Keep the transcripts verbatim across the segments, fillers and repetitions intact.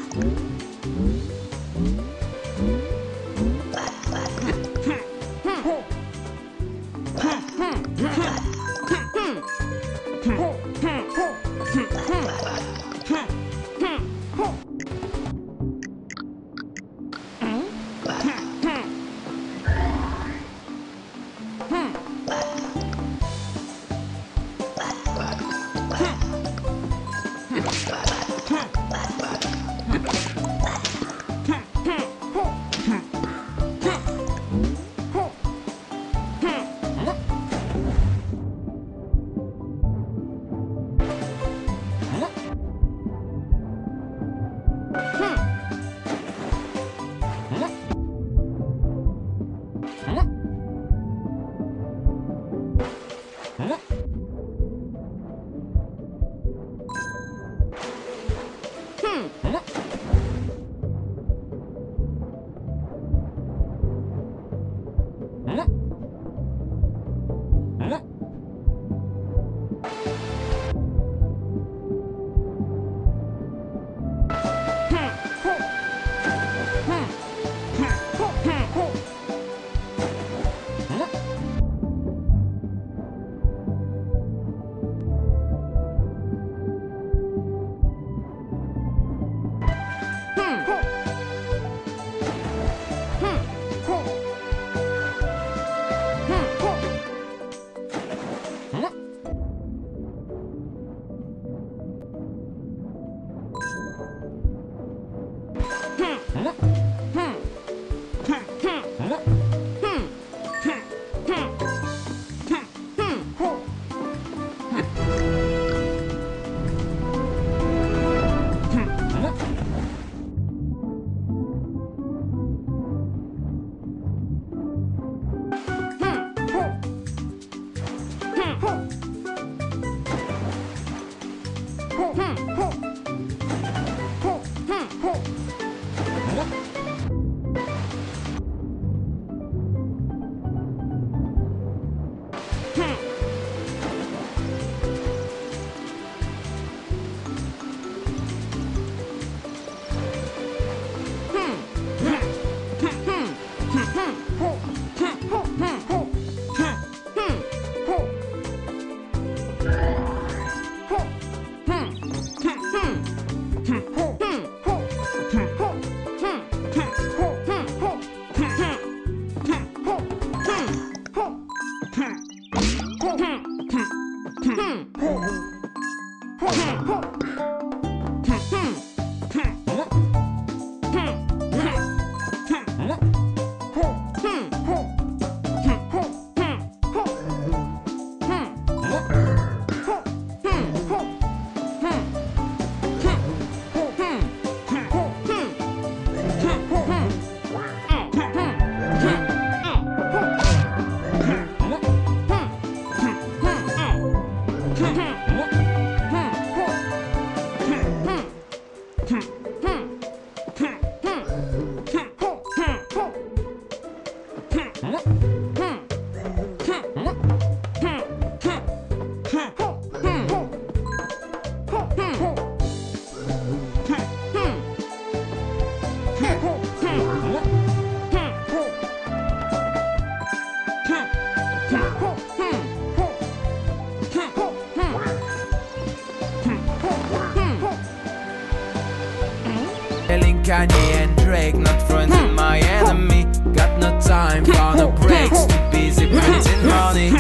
Kanye and Drake, not friends and my enemy. Got no time for no breaks, too busy printing money.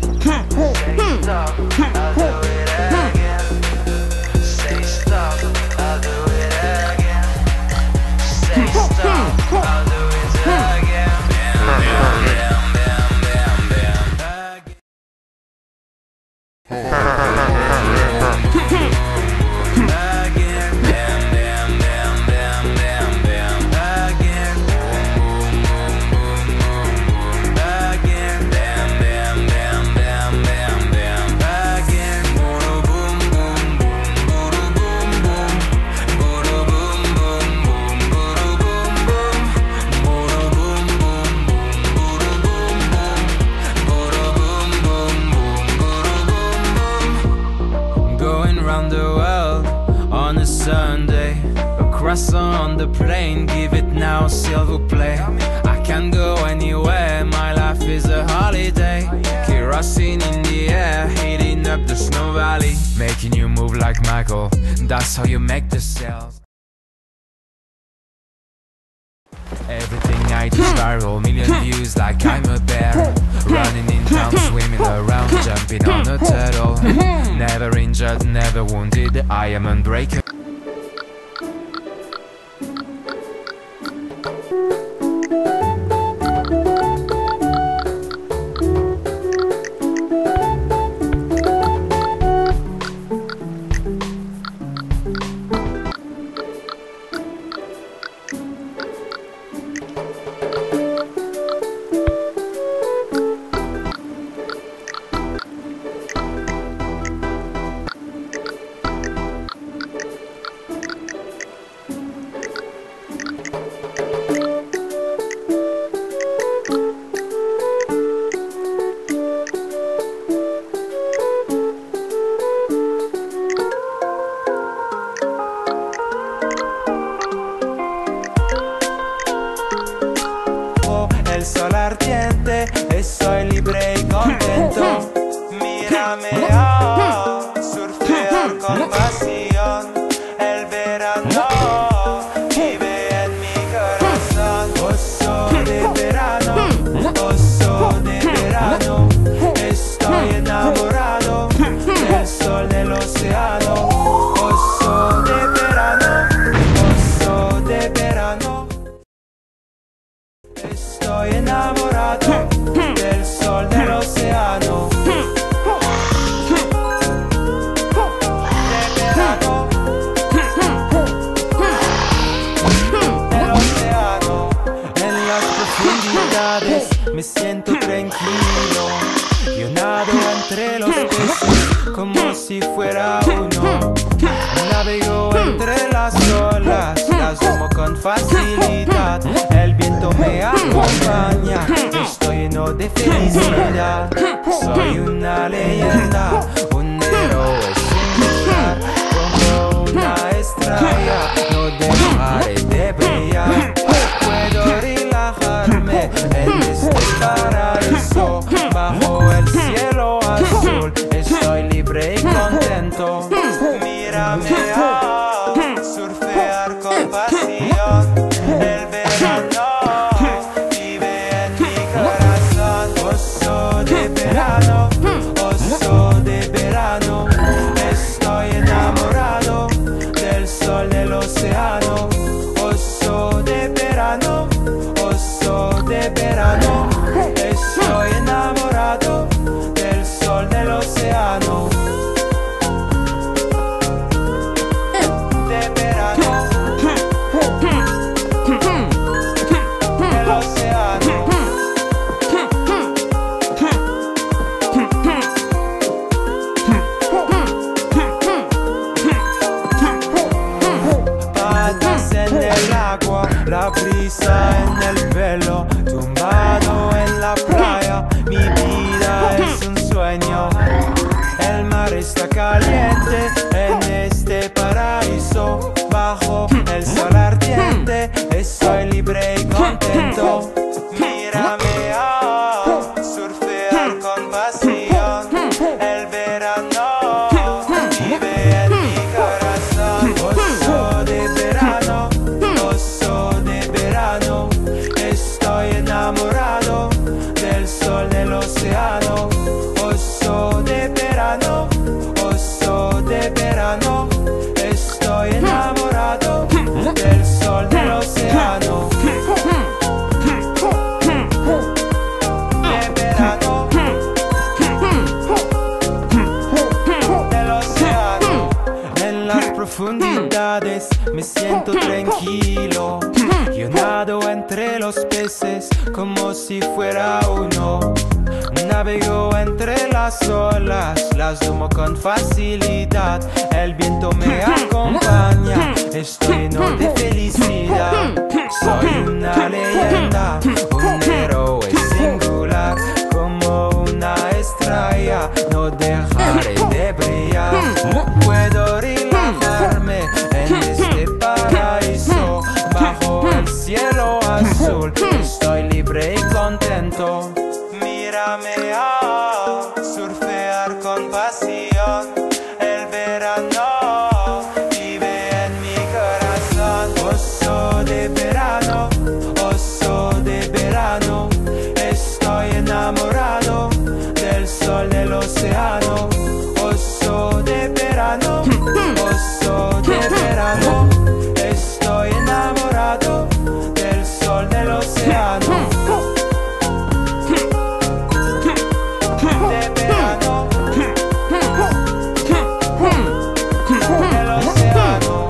Say stop, I'll do it again. Say stop, I'll do it again. Say stop, I'll do it again. Bam, bam, bam, bam, bam, bam, again. croissant on the plane, give it now, s'il vous plaît. I can go anywhere, my life is a holiday. Kerosene in the air, heating up the Snow Valley. Making you move like Michael, that's how you make the sales. Everything I do viral, million views like I'm a bear. Running in town, swimming around, jumping on a turtle. Never injured, never wounded, I am unbreakable. El sol ardiente, estoy libre y contento. Mírame, oh, surfear con pasión. El verano vive en mi corazón. Oso de verano, oso de verano. Estoy enamorado del sol del océano. Oso de verano, oso de verano. Estoy enamorado del sol del océano. De verano, del océano. En las profundidades me siento tranquilo. Yo nado entre los peces como si fuera uno. Navego entre las olas, las tomo con facilidad. El viento me acompaña, estoy lleno de felicidad. Soy una leyenda, un héroe singular. Como una estrella, no dejaré de brillar. Puedo relajarme en este paraíso. Bajo el cielo azul, estoy libre y contento. Mírame, oh, surfear con pasión. El verano vive en mi corazón. Oso de verano, oso de verano. Estoy enamorado del sol del océano. Oso de verano, oso de verano. Estoy enamorado del sol del océano. La brisa en el pelo, tumbado en la playa. Mi vida es un sueño. El mar está caliente en este paraíso. Bajo el sol ardiente, estoy libre y contento. Mírame, oh, surfear con pasión. El verano vive en mi corazón. Oso de verano, oso de verano. Estoy enamorado del sol del océano. Oso de verano, oso de verano. Estoy enamorado del sol del océano. De verano, del océano. En las profundidades me siento tranquilo. Yo nado entre los peces como si fuera uno. Navego entre las olas, las tomo con facilidad. El viento me acompaña, estoy lleno de felicidad. Soy una leyenda, un héroe singular. Como una estrella, no dejaré de brillar. Puedo relajarme en este paraíso. de verano, oso de verano. Estoy enamorado del sol del océano. Oso de verano, oso de verano. Estoy enamorado del sol del océano. De verano, del océano.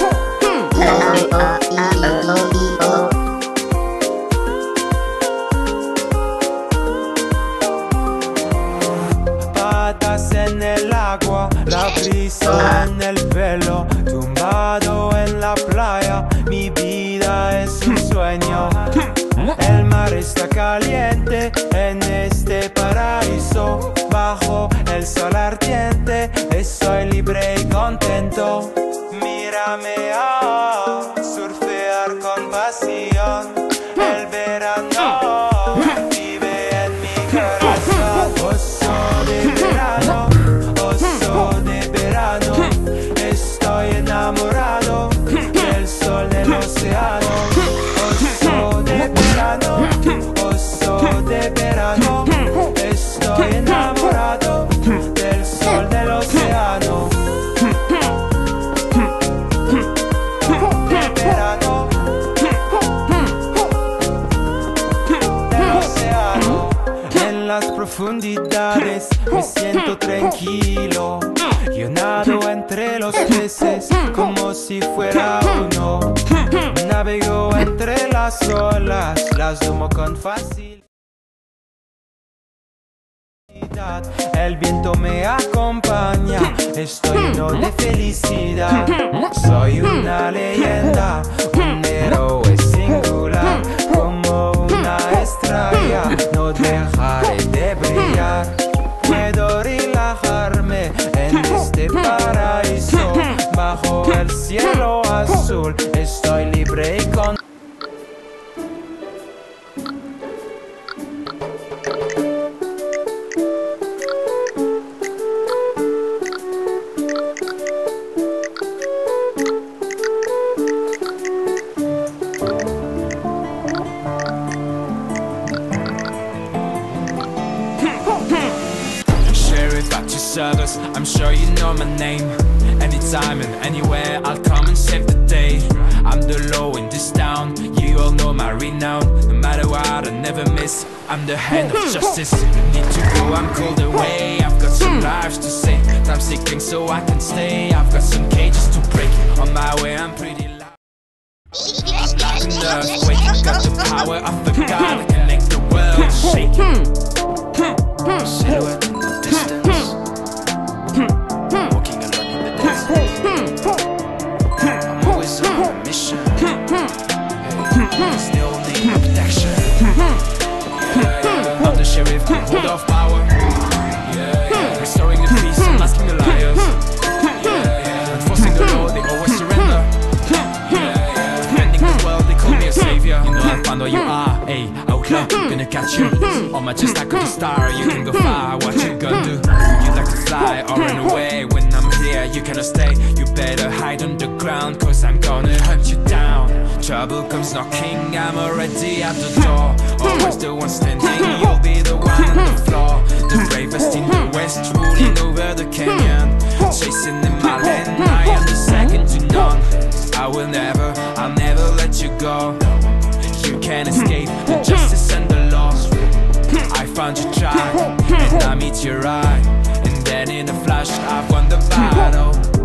Patas en el agua, la brisa en el pelo, tumbado en la playa, mi vida es un sueño. El mar está caliente en este paraíso, bajo el sol ardiente, estoy libre y contento. Mírame a surfear con pasión, el verano vive en mi corazón. Oso de verano, oso de verano, estoy enamorado del sol del océano. Oso de verano, oso de verano, estoy enamorado del sol del océano. De verano, del océano. En las profundidades me siento tranquilo. Yo nado entre los peces como si fuera uno. Navego entre las olas, las domo con facilidad. El viento me acompaña, estoy lleno de felicidad. Soy una leyenda, un héroe singular. Como una estrella, no dejaré de brillar. Puedo relajarme en este paraíso, bajo el cielo azul, estoy libre y con... Service, I'm sure you know my name. Anytime and anywhere, I'll come and save the day. I'm the law in this town, you all know my renown. No matter what, I never miss, I'm the hand of justice. Need to go, I'm called away. I've got some lives to say. Time's ticking so I can stay. I've got some cages to break. On my way, I'm pretty loud. I'm like an earthquake, got the power of a god. I can make the world shake. Silhouette in the distance, walking alone in the desert. I'm always on a mission. Hey, still need protection. Yeah, yeah. I'm the sheriff, hold off power. Yeah, yeah. Restoring the peace, unmasking the liars. Yeah, yeah. Enforcing the law, they always surrender. Yeah, yeah. Defending the world, they call me a savior. You know I'll find where you are, ayy, outlaw, gonna catch you. On my chest like a star, you can go far, what you gonna do? You like to fly or run away, when I'm here you cannot stay. You better hide underground, cause I'm gonna hunt you down. Trouble comes knocking, I'm already at the door. Always the one standing, you'll be the one on the floor. The bravest in the west, ruling over the canyon. Chasing in my land, I am the second to none. I will never, I'll never let you go. You can't escape the justice and the law. I found your tribe, and I meet your eye. And then in a flash, I've won the battle.